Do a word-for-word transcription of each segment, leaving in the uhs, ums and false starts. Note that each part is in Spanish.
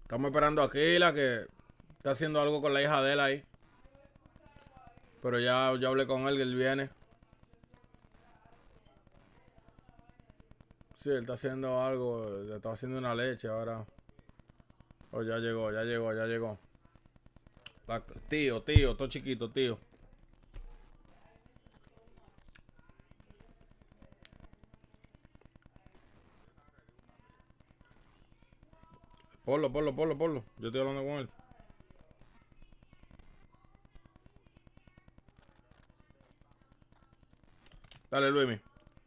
Estamos esperando a Aquila, que está haciendo algo con la hija de él ahí. Pero ya, ya hablé con él, que él viene. Sí, él está haciendo algo, le está haciendo una leche ahora. Oh, ya llegó, ya llegó, ya llegó. La, tío, tío, todo chiquito, tío. Ponlo, ponlo, ponlo, ponlo. Yo estoy hablando con él. Dale, Luismi.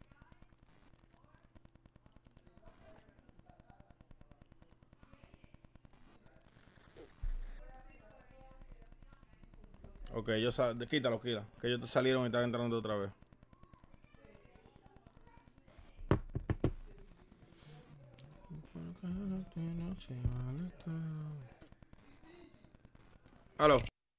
Ok, yo sal... quítalo, quítalo. Que ellos salieron y están entrando otra vez. Aló.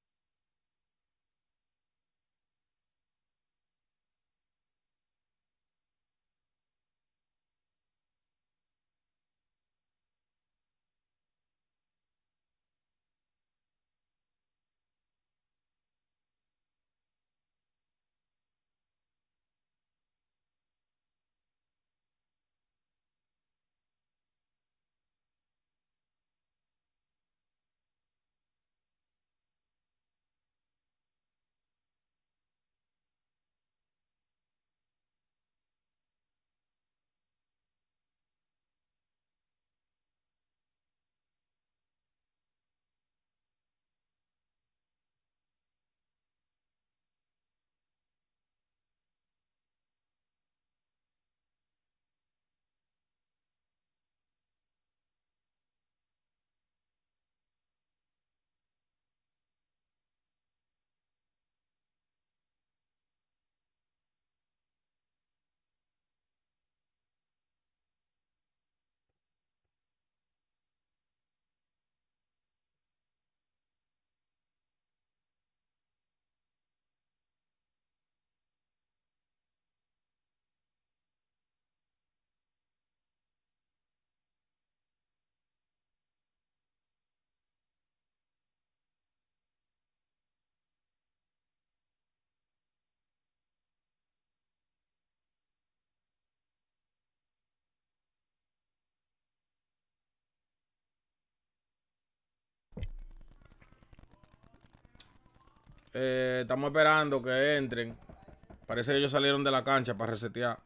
Eh, estamos esperando que entren. Parece que ellos salieron de la cancha para resetear.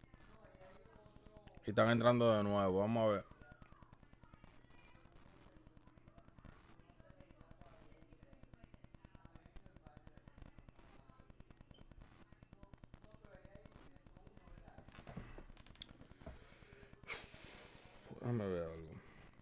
Y están entrando de nuevo. Vamos a ver. Déjame ver algo.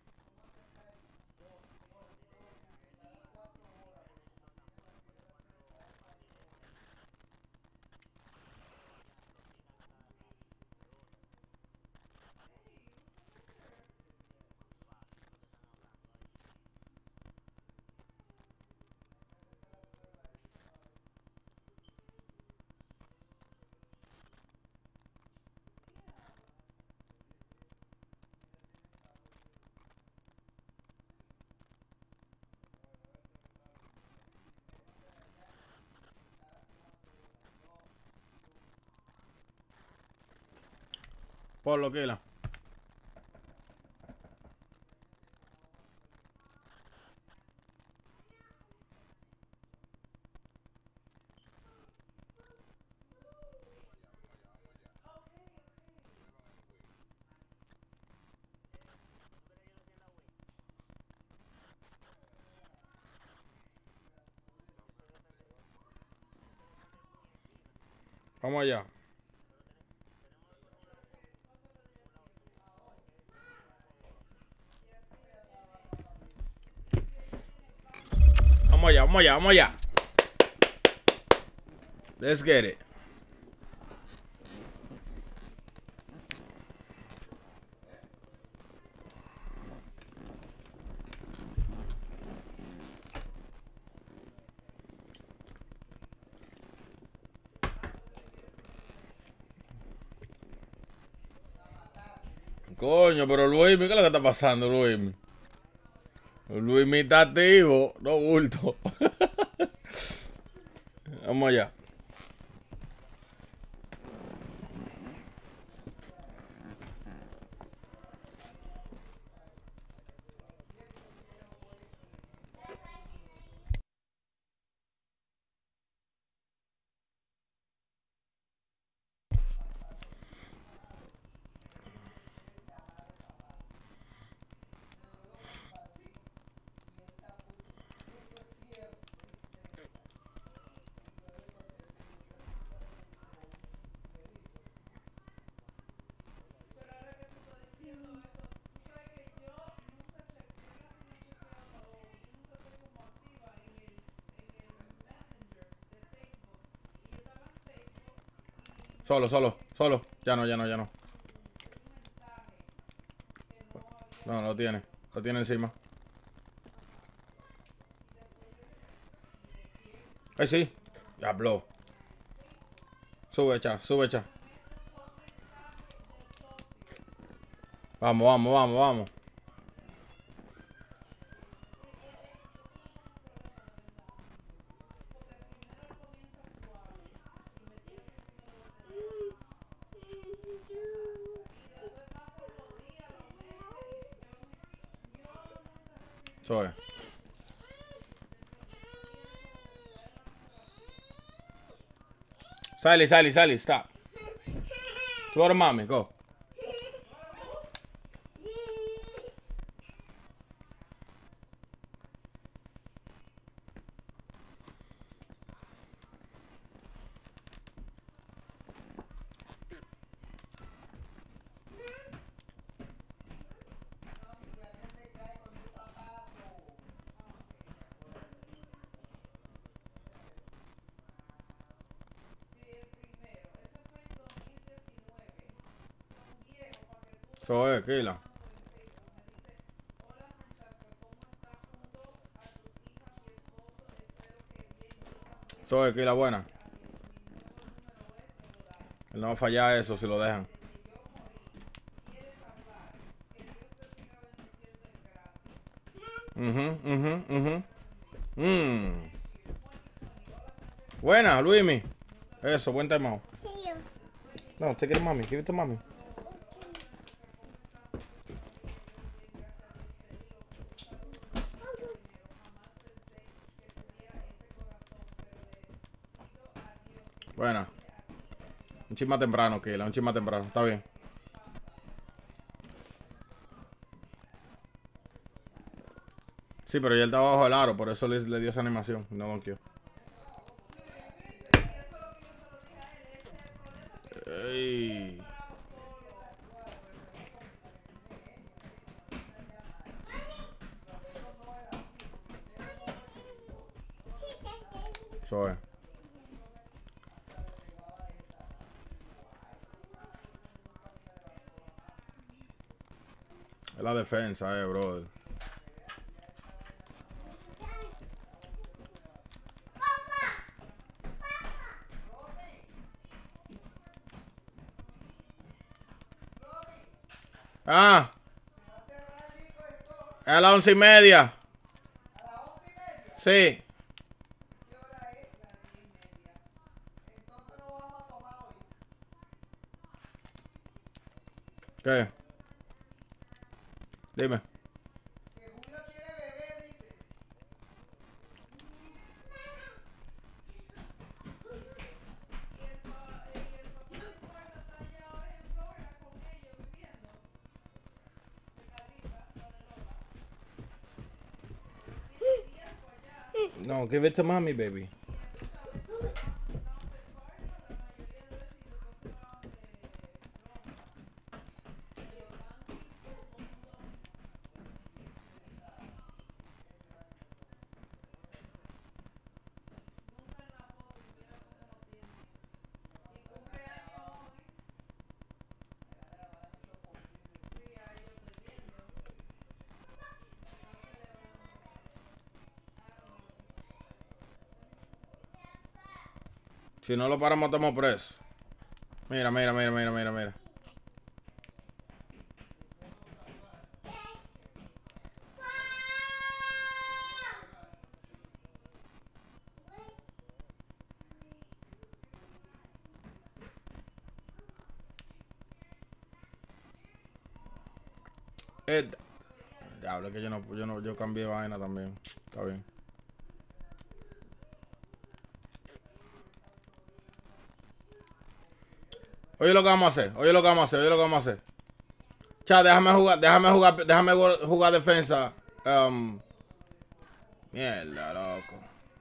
Por lo que la. Vamos allá. Vamos allá, vamos allá, vamos allá. Let's get it. Coño, pero Luis, ¿qué es lo que está pasando, Luis? Luis imitativo, no bulto. Vamos allá. Solo, solo, solo. Ya no, ya no, ya no. No, lo tiene. Lo tiene encima. Ay, sí. Ya habló. Sube, echa, sube, echa. Vamos, vamos, vamos, vamos. Sube. Sally, Sally, Sally, stop. Go to mommy, go. Sube, Kila. Sube, Kila, buena. Él no va a fallar eso si lo dejan. Mhm, mhm, mhm. Mmm. Buena, Luismi. Eso, buen timeout. No, take it to mommy. Give it to mommy. Buena. Un chisma temprano, Kila. Un chisma temprano. Está bien. Sí, pero ya él estaba bajo el aro. Por eso le, le dio esa animación. No donkeó. Ey. Eso es. Es la defensa, eh, brother. Ah. Es a las once y media. Sí. ¿Qué? Dime. No, give it to mommy, baby. Si no lo paramos, estamos presos. Mira, mira, mira, mira, mira, mira. Eh, diablo, es que yo no, yo no, yo cambié vaina también. Está bien. Oye lo que vamos a hacer, oye lo que vamos a hacer, oye lo que vamos a hacer. Cha, déjame jugar, déjame jugar, déjame jugar defensa. Um, mierda, loco.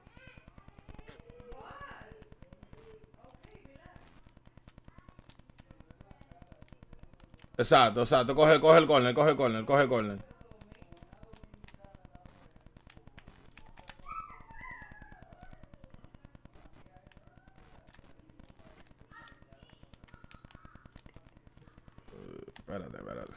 Exacto, exacto. Coge, coge el corner, coge el corner, coge el corner. Espérate, espérate.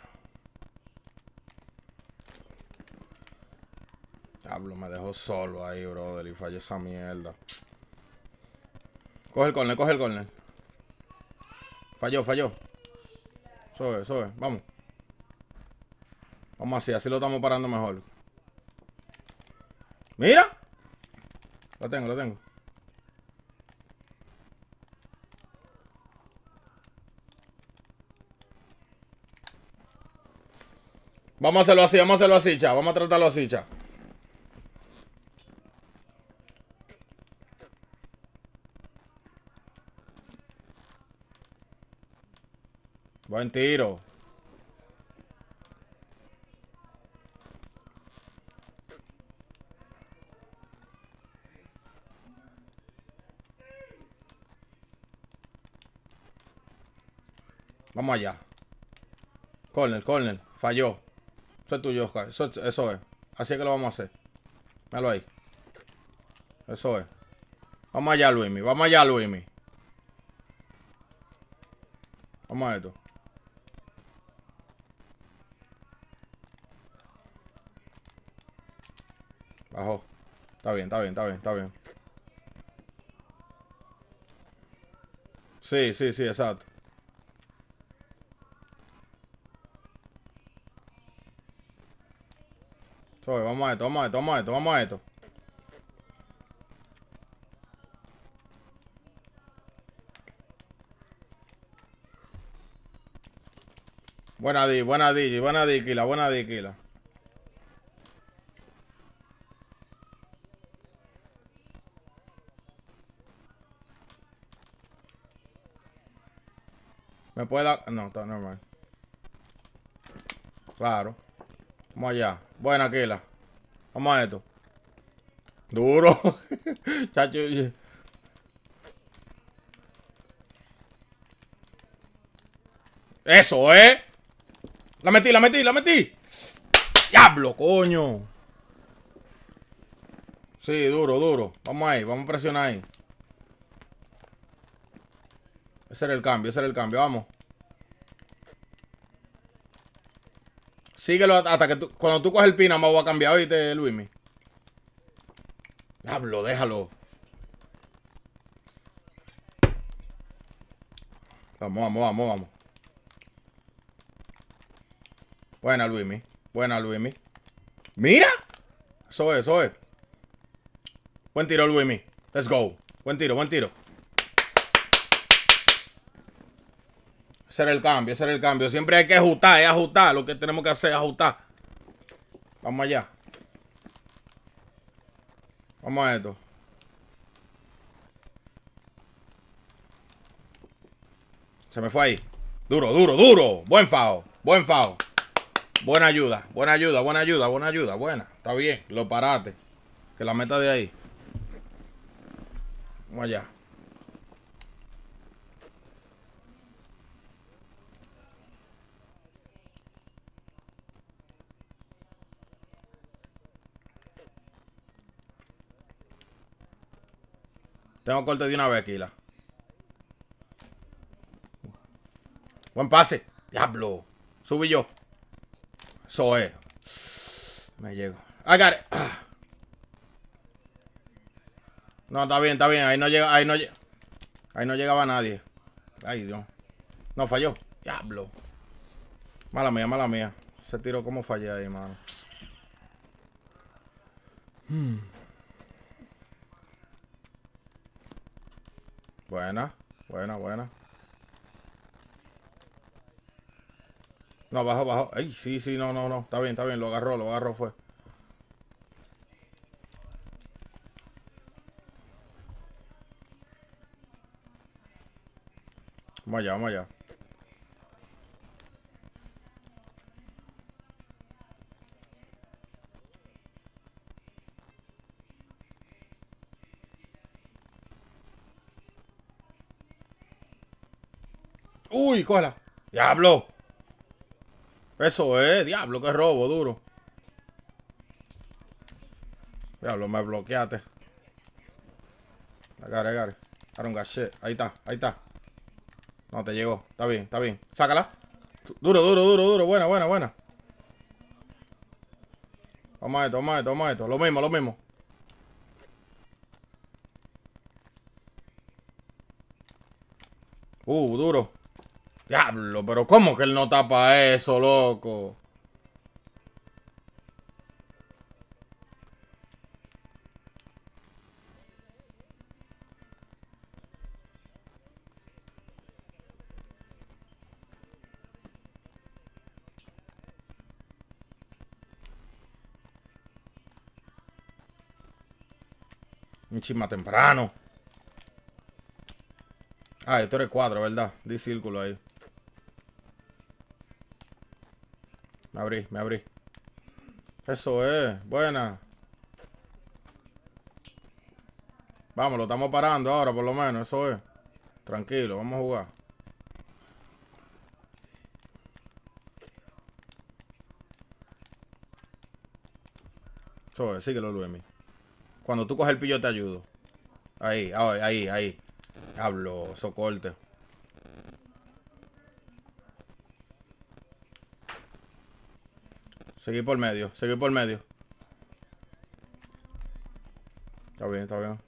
Diablo, me dejó solo ahí, brother, y fallé esa mierda. Coge el corner, coge el corner. Falló, falló. Sube, sube, vamos. Vamos así, así lo estamos parando mejor. ¡Mira! Lo tengo, lo tengo. Vamos a hacerlo así, vamos a hacerlo así, cha. Vamos a tratarlo así, cha. Buen tiro. Vamos allá. Corner, corner. Falló. Eso es tuyo, Oscar. Eso, eso es. Así es que lo vamos a hacer. Míralo ahí. Eso es. Vamos allá, Luismi. Vamos allá, Luismi. Vamos a esto. Bajó. Está bien, está bien, está bien, está bien. Sí, sí, sí, exacto. Soy, vamos a esto, vamos a esto, vamos a esto, vamos a esto. Buena di, buena di, buena di, Kila, buena di, Kila. ¿Me puede dar? No, está normal. Claro. Vamos allá. Buena, Kila. Vamos a esto. Duro. Chacho. Eso, ¿eh? La metí, la metí, la metí. Diablo, coño. Sí, duro, duro. Vamos ahí, vamos a presionar ahí. Ese era el cambio, ese era el cambio, vamos. Síguelo hasta que tú, cuando tú coges el pin, me voy a cambiar, oíste, Luismi. Diablo, déjalo. Vamos, vamos, vamos, vamos. Buena, Luismi. Buena, Luismi. ¡Mira! Eso es, eso es. Buen tiro, Luismi. Let's go. Buen tiro, buen tiro. Ese era el cambio, ese era el cambio. Siempre hay que ajustar, es ajustar. Lo que tenemos que hacer es ajustar. Vamos allá. Vamos a esto. Se me fue ahí. Duro, duro, duro. Buen fao. Buen fao. Buena ayuda. Buena ayuda, buena ayuda, buena ayuda. Buena. Está bien. Lo paraste. Que la meta de ahí. Vamos allá. Tengo corte de una vez, Kila. Buen pase. Diablo. Subí yo. Eso es. Me llego. I got it. Ah. No, está bien, está bien. Ahí no llega, ahí no llega. Ahí no llegaba nadie. Ay, Dios. No, falló. Diablo. Mala mía, mala mía. Se tiró como fallé ahí, mano. Hmm. Buena, buena, buena. No, bajo, bajo. Ay, sí, sí, no, no, no. Está bien, está bien. Lo agarró, lo agarró fue. Vamos allá, vamos allá. Uy, cógela. Diablo. Eso es, diablo, qué robo, duro. Diablo, me bloqueaste. I got it, I got it. I don't got shit. Ahí está, ahí está. No, te llegó. Está bien, está bien. Sácala. Duro, duro, duro, duro. Buena, buena, buena. Toma esto, toma esto, toma esto. Lo mismo, lo mismo. Uh, duro. Diablo, pero ¿cómo que él no tapa eso, loco? Un chisma temprano. Ah, esto eres cuatro, ¿verdad? Di círculo ahí. Me abrí, me abrí. Eso es, buena. Vamos, lo estamos parando ahora, por lo menos, eso es. Tranquilo, vamos a jugar. Eso es, síguelo, Luemi. Cuando tú coges el pillo te ayudo. Ahí, ahí, ahí, ahí. Hablo, socorte. Seguí por medio, seguí por medio. Está bien, está bien.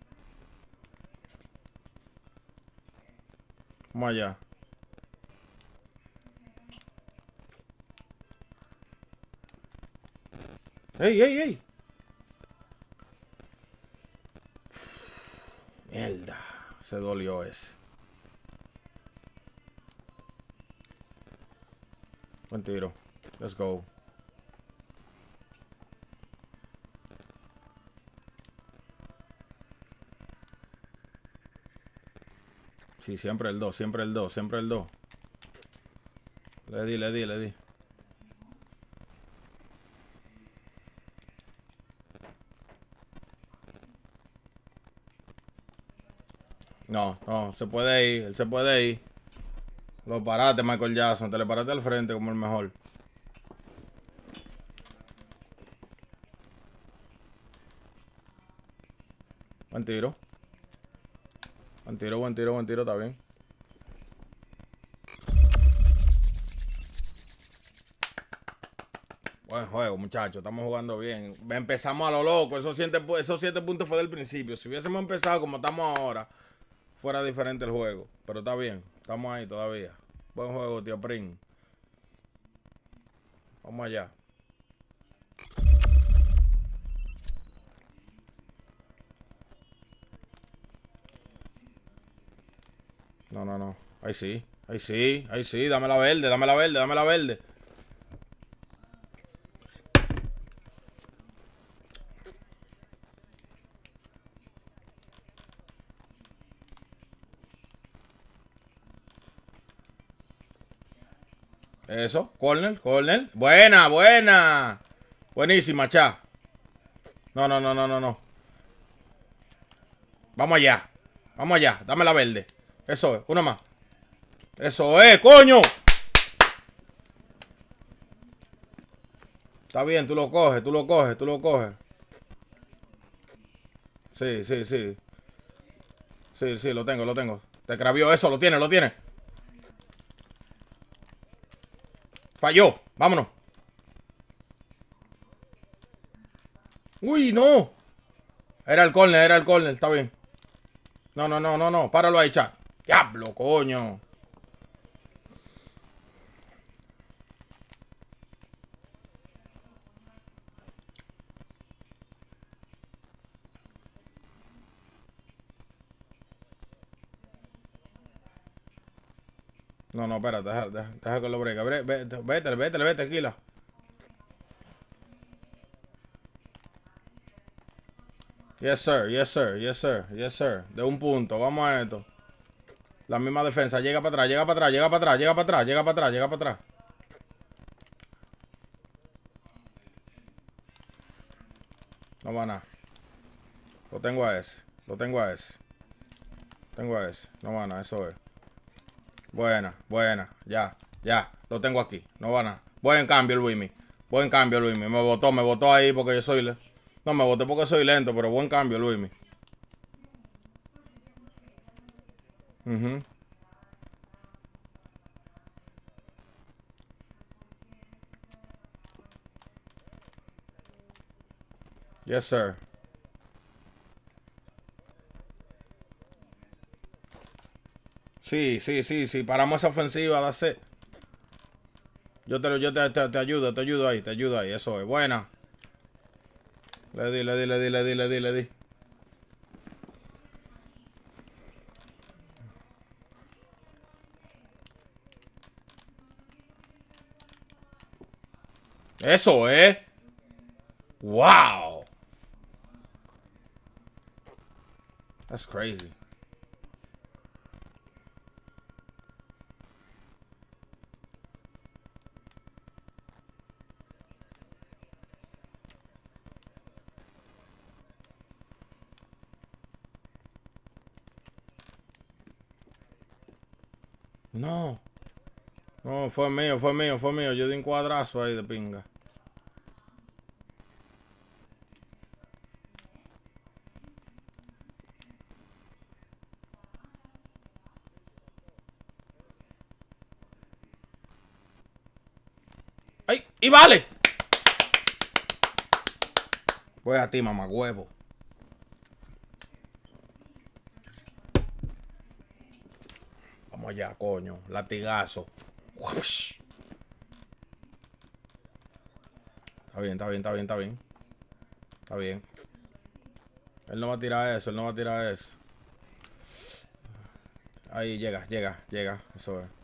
Vamos allá. ¡Ey, ey, ey! Mierda. Se dolió ese. Buen tiro. Let's go. Sí, siempre el dos, siempre el dos, siempre el dos. Le di, le di, le di. No, no, se puede ir, él se puede ir. Lo paraste, Michael Jackson, te le paraste al frente como el mejor. Buen tiro. Buen tiro, buen tiro, buen tiro, está bien. Buen juego, muchachos, estamos jugando bien. Empezamos a lo loco, esos siete, esos siete puntos fue del principio. Si hubiésemos empezado como estamos ahora, fuera diferente el juego. Pero está bien, estamos ahí todavía. Buen juego, tío Prin. Vamos allá. No, no, no. Ahí sí, ahí sí, ahí sí. Dame la verde, dame la verde, dame la verde. Eso, corner, corner. Buena, buena. Buenísima, cha. No, no, no, no, no, no. Vamos allá. Vamos allá. Dame la verde. Eso es, una más. Eso es, coño. Está bien, tú lo coges, tú lo coges, tú lo coges. Sí, sí, sí. Sí, sí, lo tengo, lo tengo. Te cravió eso, lo tiene, lo tiene. Falló, vámonos. Uy, no. Era el córner, era el córner, está bien. No, no, no, no, no, páralo ahí, chat. Diablo, coño. No, no, espérate, deja, deja, deja que lo bregue. Vete, vete, vete, vete, Kila. Yes, sir, yes, sir, yes, sir, yes, sir. De un punto, vamos a esto. La misma defensa, llega para atrás, llega para atrás, llega para atrás, llega para atrás, llega para atrás, llega para atrás. No va nada. Lo tengo a ese, lo tengo a ese. Tengo a ese, no va nada, eso es. Buena, buena, ya, ya, lo tengo aquí, no va nada. Buen cambio, Luismi. Buen cambio, Luismi. Me votó, me votó ahí porque yo soy... No, me voté porque soy lento, pero buen cambio, Luismi. Uh-huh. Yes, sir. Sí, sí, sí, sí. Paramos esa ofensiva, dase. Yo te, yo te, te, te ayudo, te ayudo ahí, te ayudo ahí. Eso es. Buena. Le di, le di, le di, le di, le di, le di. Eso es. Wow. That's crazy. No. No, fue mío, fue mío, fue mío. Yo di un cuadrazo ahí de pinga. ¡Ay! ¡Y vale! Voy a ti, mamá huevo. Vamos allá, coño. Latigazo. Uash. Está bien, está bien, está bien, está bien. Está bien. Él no va a tirar eso, él no va a tirar eso. Ahí llega, llega, llega. Eso es.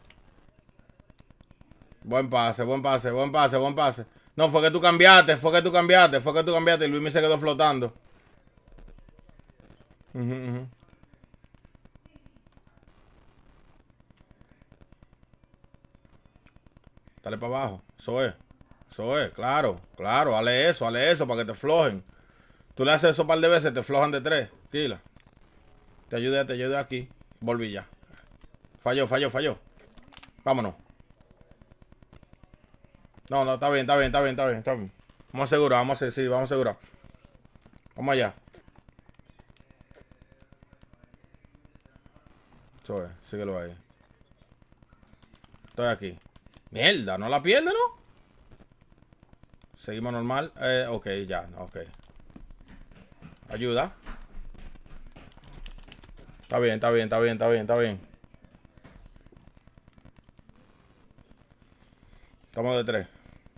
Buen pase, buen pase, buen pase, buen pase. No, fue que tú cambiaste, fue que tú cambiaste, fue que tú cambiaste y Luis me se quedó flotando. Uh -huh, uh -huh. Dale para abajo. Eso es. Eso es, claro, claro. Hale eso, hale eso para que te flojen. Tú le haces eso un par de veces, te flojan de tres. Tranquila. Te ayudé, te ayudé aquí. Volví ya. Falló, falló, falló. Vámonos. No, no, está bien, está bien, está bien, está bien, está bien. Vamos a asegurar, vamos a hacer, sí, vamos a asegurar. Vamos allá. Eso es, síguelo ahí. Estoy aquí. Mierda, no la pierde, ¿no? Seguimos normal. Eh, ok, ya, ok. Ayuda. Está bien, está bien, está bien, está bien, está bien. Estamos de tres.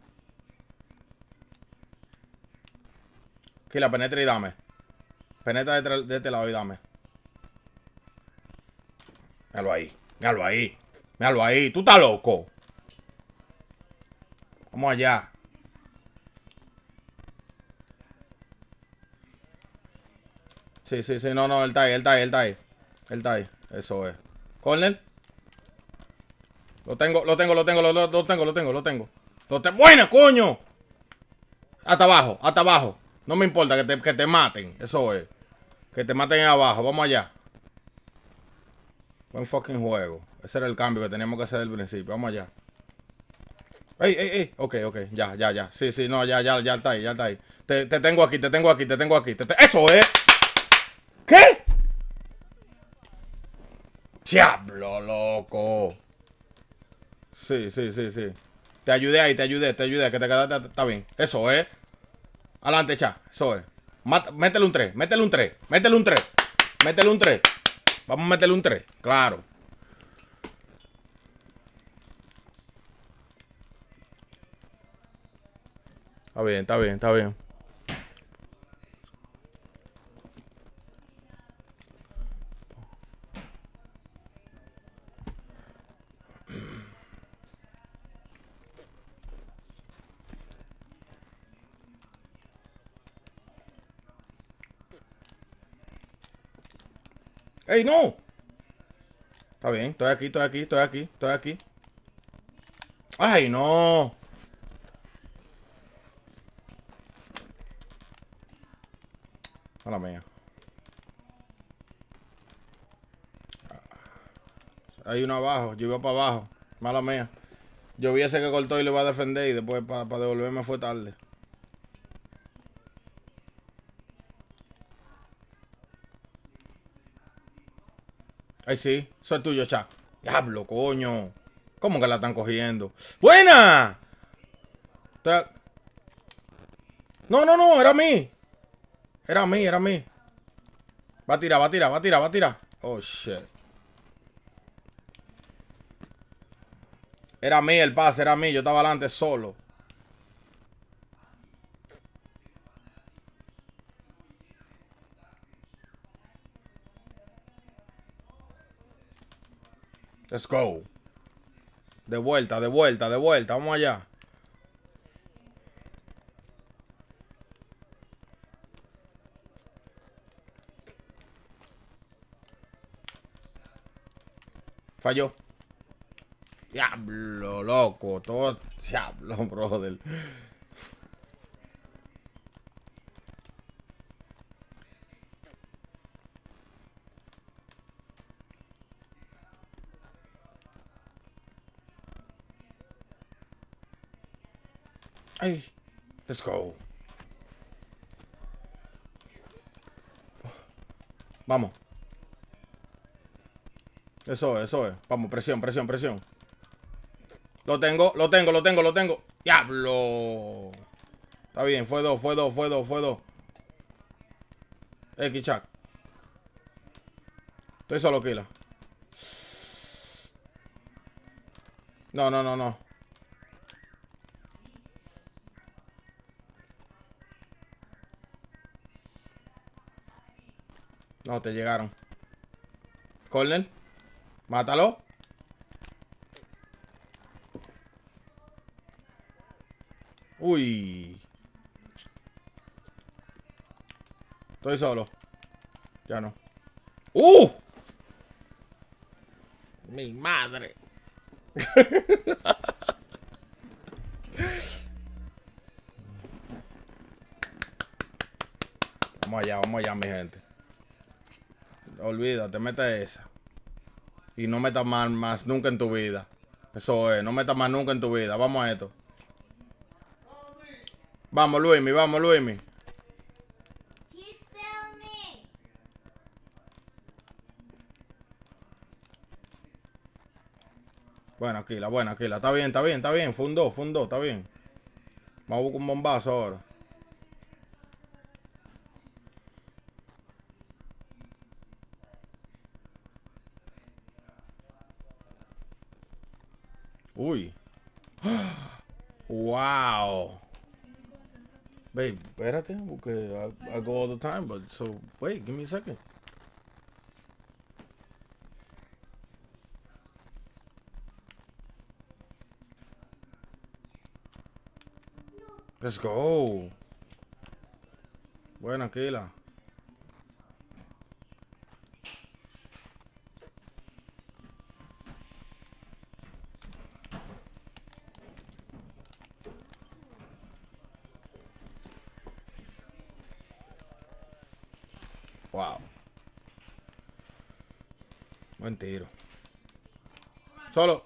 Aquí la penetra y dame. Penetra de, de este lado y dame. Míralo ahí. Míralo ahí. Míralo ahí. Tú estás loco. Vamos allá. Sí, sí, sí. No, no. Él está ahí. Él está ahí. Él está ahí. Él está ahí. Eso es. Corner. Lo tengo, lo tengo, lo tengo, lo, lo, lo tengo, lo tengo, lo tengo. Lo te ¡Buena, coño! Hasta abajo, hasta abajo. No me importa que te, que te maten. Eso es. Que te maten ahí abajo. Vamos allá. Buen fucking juego. Ese era el cambio que teníamos que hacer del principio. Vamos allá. ¡Ey, ey, ey! Ok, ok. Ya, ya, ya. Sí, sí, no, ya, ya, ya está ahí, ya está ahí. Te, te tengo aquí, te tengo aquí, te tengo aquí. Te, te... ¡Eso es! ¿Qué? ¡Diablo, loco! Sí, sí, sí, sí. Te ayudé ahí, te ayudé, te ayudé. Que te quedaste, está bien. Eso es. Adelante, cha. Eso es. Mata, métele un tres, métele un tres, métele un tres. Métele un tres. Vamos a meterle un tres. Claro. Está bien, está bien, está bien. ¡Ey, no! Está bien, estoy aquí, estoy aquí, estoy aquí, estoy aquí. ¡Ay, no! Mala mía. Hay uno abajo, yo iba para abajo. Mala mía. Yo vi ese que cortó y le iba a defender y después para pa devolverme fue tarde. Ay, sí, eso es tuyo, cha. Diablo, coño. ¿Cómo que la están cogiendo? ¡Buena! No, no, no, era mí. Era mí, era mí. Va a tirar, va a tirar, va a tirar, va a tirar. Oh, shit. Era mí el pase, era mí. Yo estaba adelante solo. Let's go. De vuelta, de vuelta, de vuelta. Vamos allá. Falló. Diablo, loco. Todo. Diablo, brother. Ay. Let's go. Vamos. Eso es, eso es. Vamos, presión, presión, presión. Lo tengo, lo tengo, lo tengo, lo tengo. ¡Diablo! Está bien, fue dos, fue dos, fue dos, fue dos. X, Chuck. Estoy solo, Kila. No, no, no, no. No, te llegaron. Corner. Mátalo. Uy. Estoy solo. Ya no. ¡Uh! Mi madre. Vamos allá, vamos allá, mi gente. Olvídate, mete esa. Y no metas más, más nunca en tu vida. Eso es, no metas más nunca en tu vida. Vamos a esto. Vamos, Luismi, vamos, Luismi. Buena, Aquila, buena, Aquila. Está bien, está bien, está bien. Fundó, fundó, está bien. Vamos a buscar un bombazo ahora. Uy. Wow. Babe, espérate, porque I, I go all the time, but so wait, give me a second. Let's go. Buena, Aquila. Wow. Buen tiro. Solo.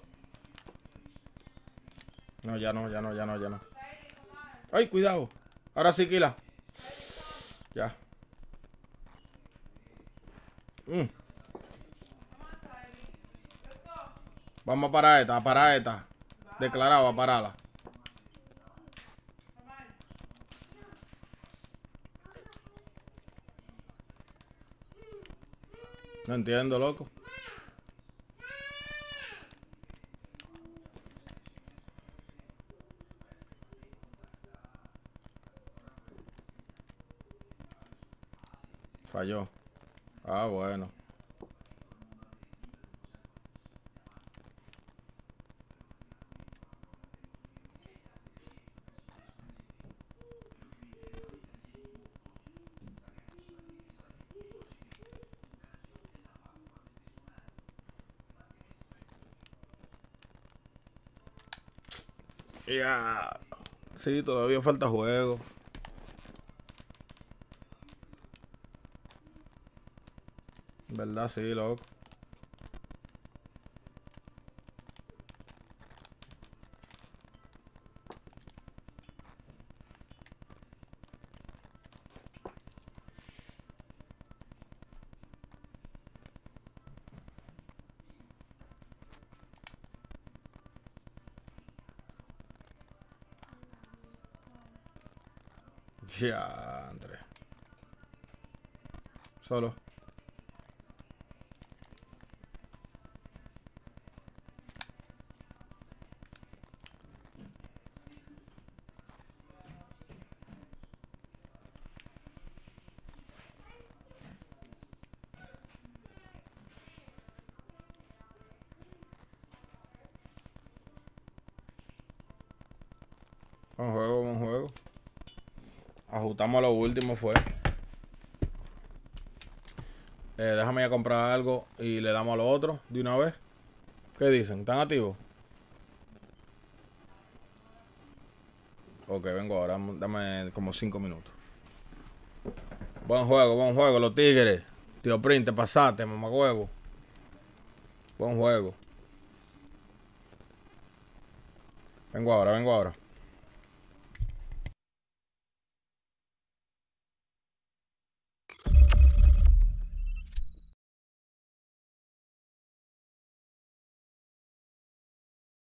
No, ya no, ya no, ya no, ya no. Ay, cuidado. Ahora sí, Kila. Ya. Mm. Vamos a parar esta, a parar esta. Declarado, a pararla. No entiendo, loco. Falló. Ah, bueno. Ya. Yeah. Sí, todavía falta juego. ¿Verdad? Sí, loco. Ya, André. Solo. Buen juego, buen juego. Ajustamos a lo último, fue. Eh, déjame ir a comprar algo y le damos a lo otro de una vez. ¿Qué dicen? ¿Están activos? Ok, vengo ahora. Dame como cinco minutos. Buen juego, buen juego, los tigres. Tío Print, te pasaste, mamagüevo. Buen juego. Vengo ahora, vengo ahora.